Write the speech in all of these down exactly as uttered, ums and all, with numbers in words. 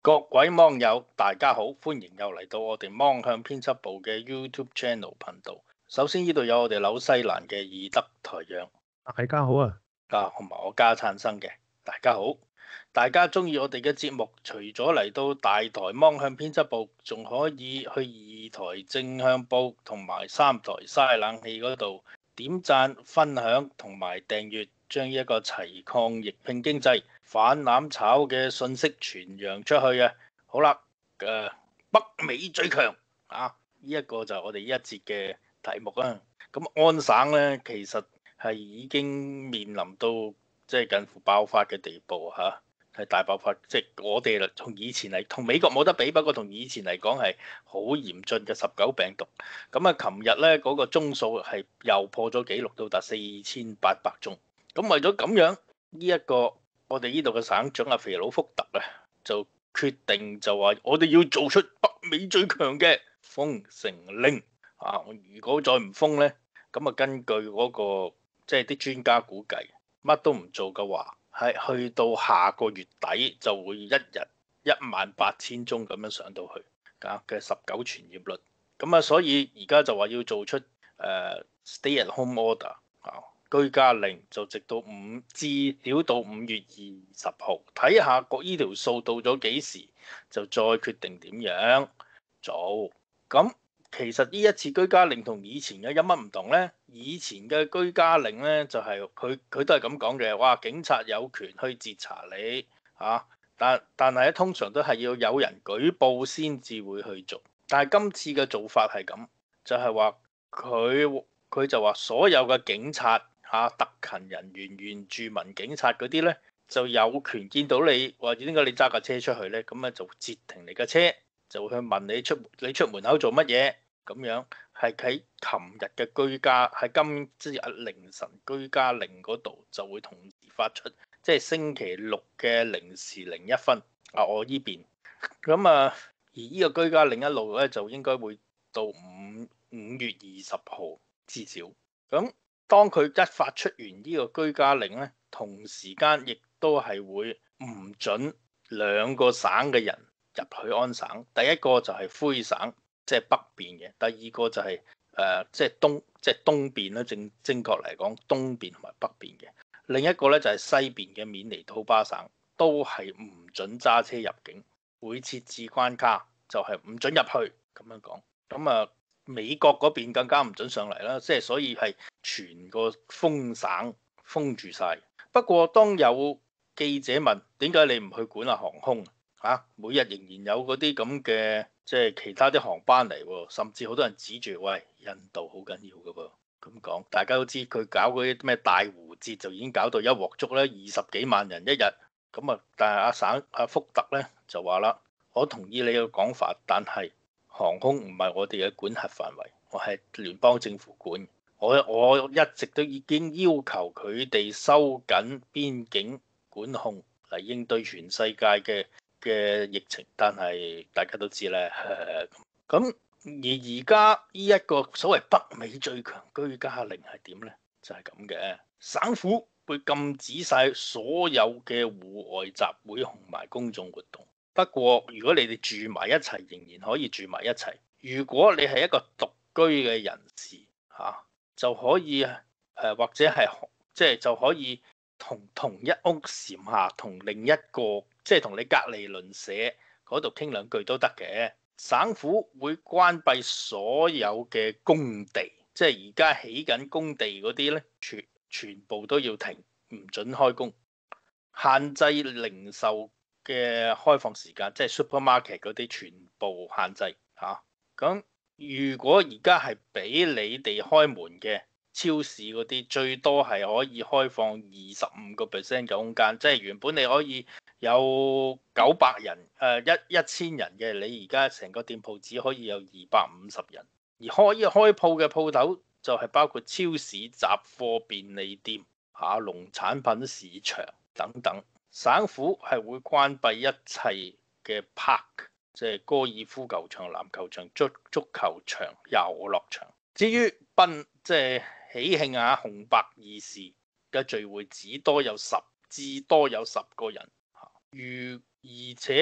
各位網友，大家好，歡迎又嚟到我哋芒向編輯部嘅 YouTube Channel 頻道。首先呢度有我哋紐西蘭嘅義德台陽大家好啊， 啊，同埋我家燦生嘅，大家好。大家中意我哋嘅節目，除咗嚟到大台芒向編輯部，仲可以去二台正向報同埋三台嘥冷氣嗰度點讚、分享同埋訂閱，將呢一個齊抗疫拼經濟、反攬炒嘅信息傳揚出去啊！好啦，誒、呃、北美最強啊！呢、這、一個就係我哋呢一節嘅題目啊。咁安省咧，其實係已經面臨到即係近乎爆發嘅地步嚇，係、啊、大爆發。即係我哋啦，同以前嚟，同美國冇得比，不過同以前嚟講係好嚴峻嘅十九病毒。咁啊，琴日咧嗰個宗數係又破咗紀錄，到達四千八百宗。咁為咗咁樣，呢、這、一個我哋呢度嘅省長阿肥佬福特啊，就決定就話我哋要做出北美最強嘅封城令啊！如果再唔封呢，咁啊根據嗰、那個即係啲專家估計，乜都唔做嘅話，係去到下個月底就會一日一萬八千宗咁樣上到去啊嘅十九傳染率。咁啊，所以而家就話要做出誒、uh, stay at home order 啊。居家令就直到五至少到五月二十號，睇下個依條數到咗幾時，就再決定點樣做。咁其實呢一次居家令同以前嘅有乜唔同呢？以前嘅居家令呢，就係佢佢都係咁講嘅，哇！警察有權去截查你嚇，但但係咧通常都係要有人舉報先至會去做。但係今次嘅做法係咁，就係話佢佢就話所有嘅警察。嚇，特勤人員、原住民警察嗰啲咧，就有權見到你，或者點解你揸架車出去咧？咁啊就截停你架車，就會去問你出你出門口做乜嘢咁樣。係喺琴日嘅居家，喺今即係凌晨居家令嗰度就會同時發出，即係星期六嘅零時零一分啊！我依邊咁啊，而呢個居家令一路咧就應該會到五五月二十號至少咁。當佢一發出完呢個居家令咧，同時間亦都係會唔准兩個省嘅人入去安省。第一個就係灰省，即係北邊嘅；第二個就係誒即係東即係東邊啦。正正確嚟講，東邊同埋北邊嘅。另一個咧就係西邊嘅緬尼土巴省，都係唔准揸車入境，會設置關卡，就係唔准入去咁樣講。咁啊〜美國嗰邊更加唔准上嚟啦，即係所以係全個封省封住晒。不過當有記者問點解你唔去管啊航空啊？每日仍然有嗰啲咁嘅即係其他啲航班嚟喎，甚至好多人指住喂，印度好緊要㗎噃。咁講大家都知佢搞嗰啲咩大壺節就已經搞到一鑊粥咧，二十幾萬人一日。咁啊，但係阿省阿福特咧就話啦，我同意你嘅講法，但係航空唔係我哋嘅管轄範圍，我係聯邦政府管。我我一直都已經要求佢哋收緊邊境管控嚟應對全世界嘅嘅疫情，但係大家都知咧。咁而而家呢一個所謂北美最強居家令係點呢？就係咁嘅，省府會禁止晒所有嘅戶外集會同埋公眾活動。不過，如果你哋住埋一齊，仍然可以住埋一齊。如果你係一個獨居嘅人士，嚇、啊、就可以誒、呃，或者係即係就可以同同一屋檐下，同另一個即係同你隔離鄰舍嗰度傾兩句都得嘅。省府會關閉所有嘅工地，即係而家起緊工地嗰啲咧，全全部都要停，唔准開工，限制零售嘅開放時間，即係 supermarket 嗰啲全部限制嚇。咁、啊、如果而家係俾你哋開門嘅超市嗰啲，最多係可以開放二十五個 percent 嘅空間，即係原本你可以有九百人誒一一千人嘅，你而家成個店鋪只可以有二百五十人。而可以開鋪嘅鋪頭就係包括超市、雜貨、便利店、嚇農產品市場等等。省府係會關閉一切嘅 park，即係高爾夫球場、籃球場、足足球場、遊樂場。至於賓即係喜慶啊、紅白二事嘅聚會，只多有十至多有十個人。如而且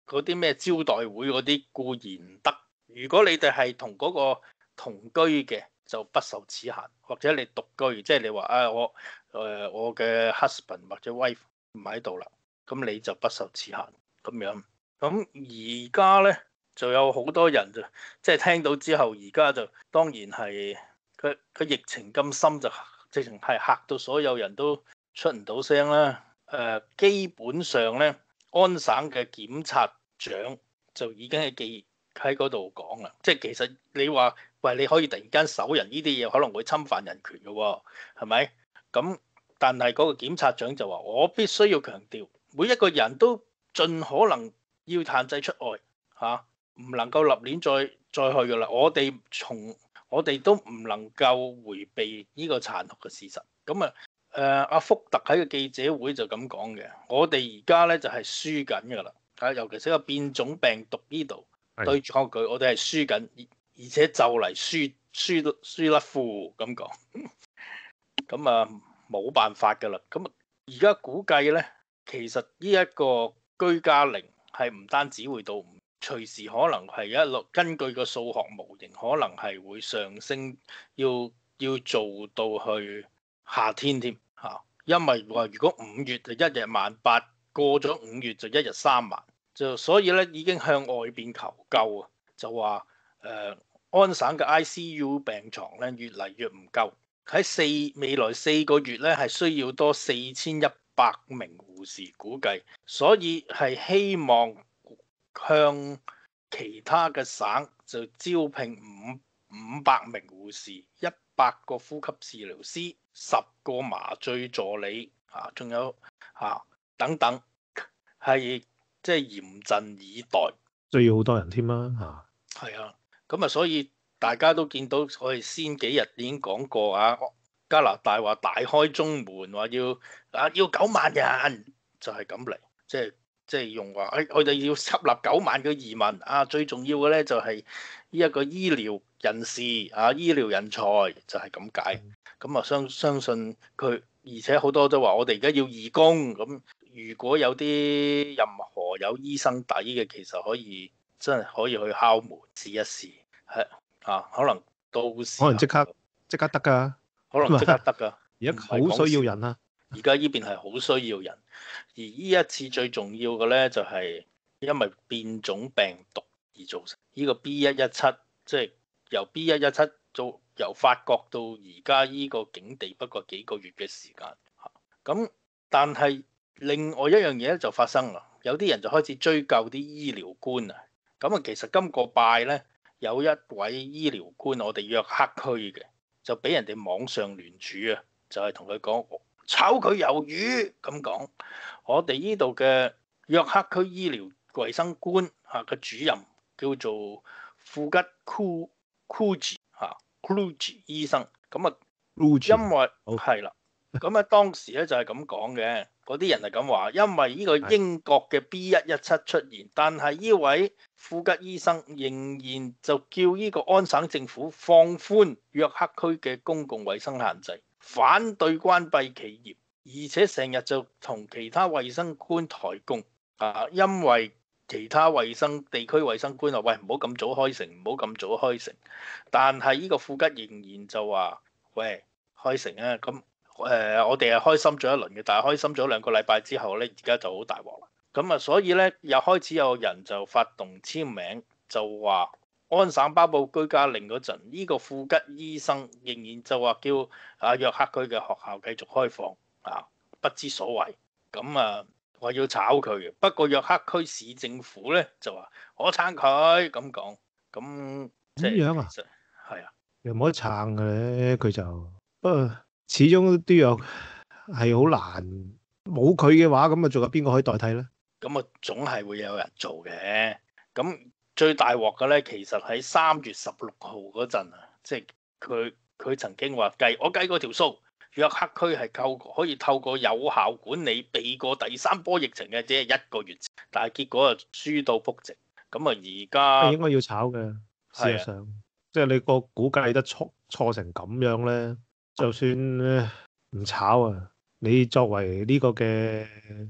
嗰啲咩招待會嗰啲固然唔得。如果你哋係同嗰個同居嘅，就不受此限；或者你獨居，即係你話啊，我誒、呃、我嘅 husband 或者 wife 唔喺度啦，咁你就不受此限咁樣。咁而家咧就有好多人就即係聽到之後，而家就當然係佢佢疫情咁深，就直情係嚇到所有人都出唔到聲啦。誒、呃，基本上咧，安省嘅檢察長就已經係記喺嗰度講啦，即係其實你話喂，你可以突然間搜人呢啲嘢，可能會侵犯人權嘅喎，係咪？咁但係嗰個檢察長就話：我必須要強調，每一個人都盡可能要限制出外嚇，唔能夠立亂再再去㗎啦。我哋從我哋都唔能夠迴避呢個殘酷嘅事實。咁啊誒阿福特喺個記者會就咁講嘅，我哋而家咧就係輸緊㗎啦嚇，尤其是個變種病毒呢度。對住嗰句，我哋係輸緊，而且就嚟輸輸輸甩褲咁講，咁啊冇辦法㗎啦。咁而家估計咧，其實呢一個居家令係唔單止會到，隨時可能係一路根據個數學模型，可能係會上升，要要做到去夏天添嚇。因為話如果五月就一日萬八，過咗五月就一日三萬。就所以咧，已經向外邊求救啊！就話誒、呃、安省嘅 I C U 病床咧越嚟越唔夠，喺四未來四個月咧係需要多四千一百名護士估計，所以係希望向其他嘅省就招聘五五百名護士、一百個呼吸治療師、十個麻醉助理啊，仲有啊等等係。即係嚴陣以待， 需要好多人添啦嚇。係啊，咁啊，所以大家都見到，我哋先幾日已經講過啊，加拿大話大開中門，話要啊要九萬人，就係咁嚟，即係即係用話，誒我哋要吸納九萬個移民啊，最重要嘅咧就係呢一個醫療人士啊，醫療人才就係咁解。咁啊相相信佢，而且好多都話我哋而家要義工咁。如果有啲任何有醫生底嘅，其實可以真係可以去敲門試一試，係啊，可能到時可能即刻即刻得㗎， 可能即刻得㗎。 而家好需要人啊！ 而家呢邊係好需要人，而呢一次最重要嘅咧就係因為變種病毒而造成呢個 B 一一七，即係由 B 一一七做由法國到而家呢個境地，不過幾個月嘅時間嚇。咁但係另外一樣嘢咧就發生啦，有啲人就開始追究啲醫療官啊。咁啊，其實今個拜咧有一位醫療官，我哋約克區嘅，就俾人哋網上聯署啊，就係同佢講炒佢魷魚咁講。我哋呢度嘅約克區醫療衞生官嚇嘅主任叫做富吉庫庫治嚇庫治醫生，咁啊，因為係啦。咁啊，當時咧就係咁講嘅，嗰啲人係咁話，因為呢個英國嘅 B 一一七出現，但係呢位富吉醫生仍然就叫呢個安省政府放寬約克區嘅公共衛生限制，反對關閉企業，而且成日就同其他衛生官抬槓啊，因為其他衛生地區衛生官話：喂，唔好咁早開城，唔好咁早開城。但係呢個富吉仍然就話：喂，開城啊！咁誒、呃，我哋係開心咗一輪嘅，但係開心咗兩個禮拜之後咧，而家就好大鑊啦。咁啊，所以咧又開始有人就發動簽名，就話安省頒布居家令嗰陣，呢、這個富吉醫生仍然就話叫啊約克區嘅學校繼續開放啊，不知所謂。咁啊，話要炒佢嘅。不過約克區市政府咧就話我撐佢咁講。咁即係咁樣啊？ 其實係啊， 又冇得撐嘅咧，佢就不過始終都有係好難，冇佢嘅話，咁啊仲有邊個可以代替咧？ 咁啊，總係會有人做嘅。咁最大鑊嘅咧，其實喺三月十六號嗰陣啊，即係佢佢曾經話計，我計過條數，約克區係透可以透過有效管理避過第三波疫情嘅，只係一個月，但係結果啊輸到撲直。咁啊而家應該要炒嘅，事實上， 啊、 即係你個估計得錯錯成咁樣咧，就算唔炒啊，你作為呢個嘅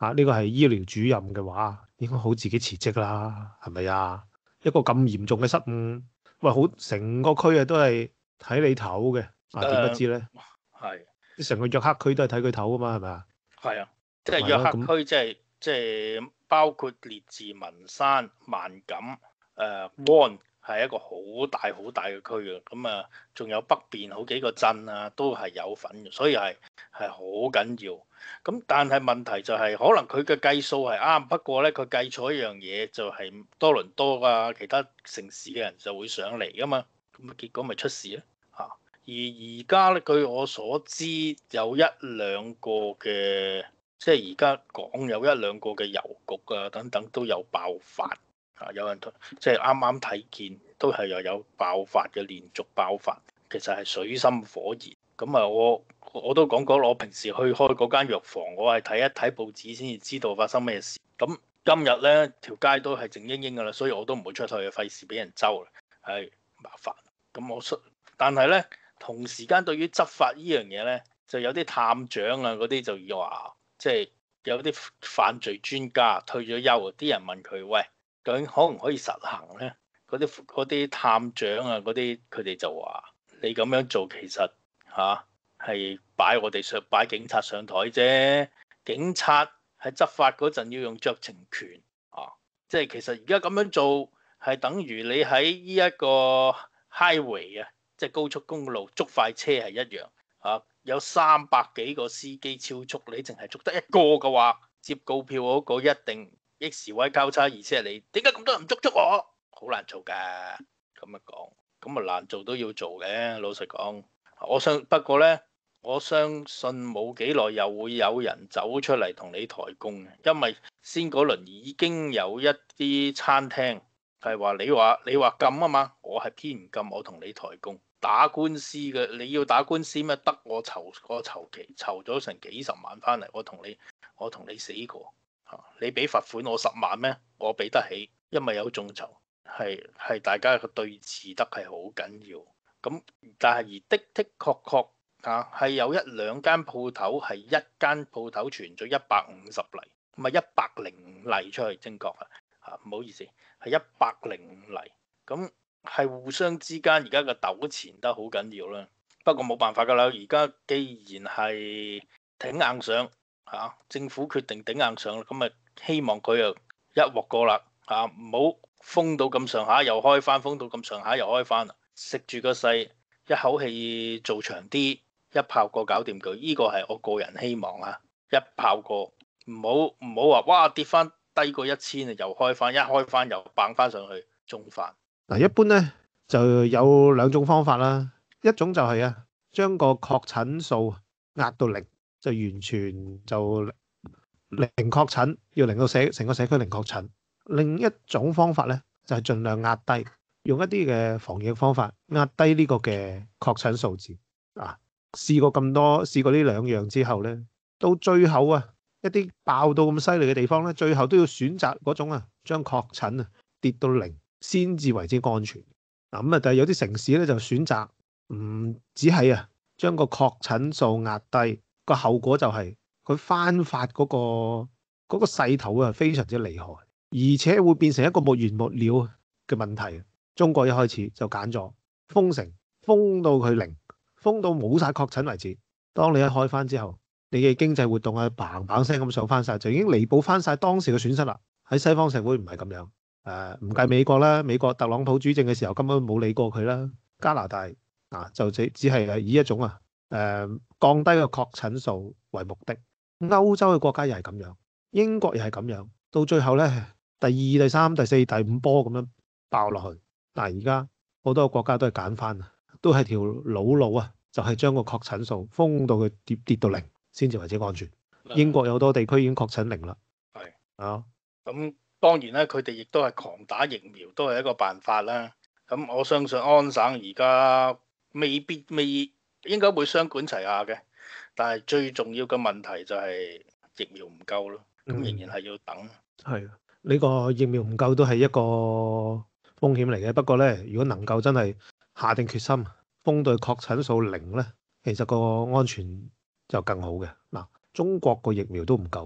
嚇呢個係醫療主任嘅話，應該好自己辭職啦，係咪啊？一個咁嚴重嘅失誤，喂，好成個區啊都係睇你頭嘅，啊點不知咧？ 係啲成個約克區都係睇佢頭啊嘛，係咪啊？ 係啊，即係約係咯，咁克區，即係即係包括列治文山、萬錦、誒灣係一個好大好大嘅區嘅，咁啊仲有北邊好幾個鎮啊都係有份嘅，所以係係好緊要。咁但係問題就係、可能佢嘅計數係啱，不過咧佢計錯一樣嘢，就係多倫多啊其他城市嘅人就會上嚟噶嘛，咁啊結果咪出事咧嚇。而而家咧據我所知有一兩個嘅，即係而家講有一兩個嘅郵局啊等等都有爆發啊，有人即係啱啱睇見都係又有爆發嘅連續爆發，其實係水深火熱。咁啊，我我都講過，我平時去開嗰間藥房，我係睇一睇報紙先至知道發生咩事。咁今日咧條街都係靜英英㗎啦，所以我都唔會出去，費事俾人揪啦，係麻煩。咁我但係咧同時間對於執法呢樣嘢咧，就有啲探長啊嗰啲就話，即係有啲犯罪專家退咗休，啲人問佢喂，究竟可唔可以實行咧？嗰啲嗰啲探長啊嗰啲佢哋就話你咁樣做其實嚇係擺我哋上擺警察上台啫，警察喺執法嗰陣要用酌情權啊，即係其實而家咁樣做係等於你喺呢一個 highway 啊，即係高速公路捉快車係一樣啊，有三百幾個司機超速，你淨係捉得一個嘅話，接告票嗰個一定 X 位交叉，而且係你點解咁多人唔捉捉我？好難做㗎，咁啊講，咁啊難做都要做嘅，老實講。我相不過咧，我相信冇幾耐又會有人走出嚟同你抬供嘅，因為先嗰輪已經有一啲餐廳係話你話你話禁啊嘛，我係偏唔禁，我同你抬供打官司嘅，你要打官司咩？得我籌我籌期籌咗成幾十萬翻嚟，我同你我同你死過嚇，你俾罰款我十萬咩？我俾得起，因為有眾籌，係係大家嘅對峙得係好緊要。咁但係而的的確確啊，係有一兩間鋪頭係一間鋪頭傳咗一百五十例，唔係一百零五例出去，正確啊嚇，唔好意思，係一百零五例。咁係互相之間而家嘅糾纏得好緊要啦。不過冇辦法㗎啦，而家既然係頂硬上嚇、啊，政府決定頂硬上啦，咁咪希望佢又一鑊過啦嚇，唔好封到咁上下又開翻，封到咁上下又開翻啦。食住個勢，一口氣做長啲，一炮過搞掂佢。呢個係我個人希望啊！一炮過，唔好唔好話哇跌翻低過一千啊，又開翻，一開翻又掹翻上去，中翻。 嗱，一般咧就有兩種方法啦，一種就係啊，將個確診數壓到零，就完全就零確診，要令到社成個社區零確診。另一種方法咧就係盡量壓低。用一啲嘅防疫方法壓低呢個嘅確診數字啊！試過咁多，試過呢兩樣之後咧，到最後啊，一啲爆到咁犀利嘅地方咧，最後都要選擇嗰種啊，將確診啊跌到零先至為之安全。嗱咁啊，但係有啲城市咧就選擇唔只係啊，將個確診數壓低，個後果就係佢翻發嗰個嗰個勢頭啊，非常之厲害，而且會變成一個沒完沒了嘅問題。中國一開始就揀咗封城，封到佢零，封到冇晒確診為止。當你一開翻之後，你嘅經濟活動啊，砰砰聲咁上翻晒，就已經彌補翻晒當時嘅損失啦。喺西方社會唔係咁樣，誒、呃、唔計美國啦，美國特朗普主政嘅時候根本冇理過佢啦。加拿大啊，就只只係以一種啊誒、呃、降低個確診數為目的。歐洲嘅國家又係咁樣，英國又係咁樣，到最後咧第二、第三、第四、第五波咁樣爆落去。但係而家好多個國家都係揀翻啊，都係條老路啊，就係將個確診數封到佢跌跌到零，先至為之安全。英國有好多地區已經確診零啦。 係啊， 咁當然咧，佢哋亦都係狂打疫苗，都係一個辦法啦。咁我相信安省而家未必未應該會雙管齊下嘅，但係最重要嘅問題就係疫苗唔夠咯，咁仍然係要等。 係啊，呢個疫苗唔夠都係一個風險嚟嘅，不過咧，如果能夠真係下定決心封到確診數零咧，其實個安全就更好嘅。嗱，中國個疫苗都唔夠嘅，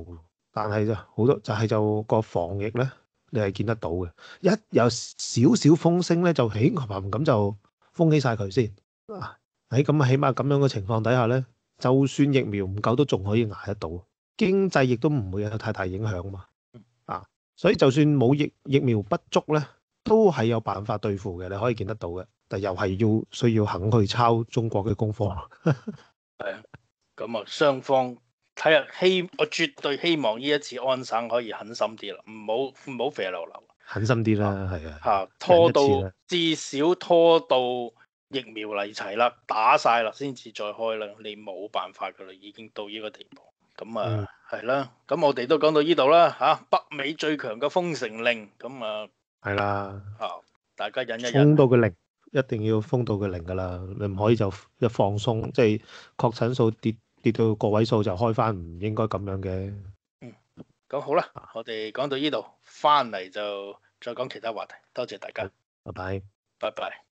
但係就好多就係就個防疫咧，你係見得到嘅。一有少少風聲咧，就起冚咁就封起晒佢先。啊喺咁啊，起碼咁樣嘅情況底下咧，就算疫苗唔夠都仲可以捱得到，經濟亦都唔會有太大影響嘛。啊，所以就算冇疫疫苗不足咧，都係有辦法對付嘅，你可以見得到嘅。但又係要需要肯去抄中國嘅功課。 係啊，咁啊雙方睇下希，我絕對希望呢一次安省可以狠心啲啦，唔好唔好肥流流。 狠心啲啦，係啊， 嚇拖到忍一次啦。 至少拖到疫苗嚟齊啦，打晒啦，先至再開啦。你冇辦法噶啦，已經到呢個地步。咁嗯， 啊，係啦。咁我哋都講到呢度啦嚇，北美最強嘅封城令。咁啊係啦， 嚇，大家忍一忍封。到佢零，一定要封到佢零噶啦，你唔可以就一放鬆，即係確診數跌跌到個位數就開翻，唔應該咁樣嘅。 嗯，咁好啦，我哋講到呢度，翻嚟就再講其他話題。多謝大家， 拜拜。 拜拜。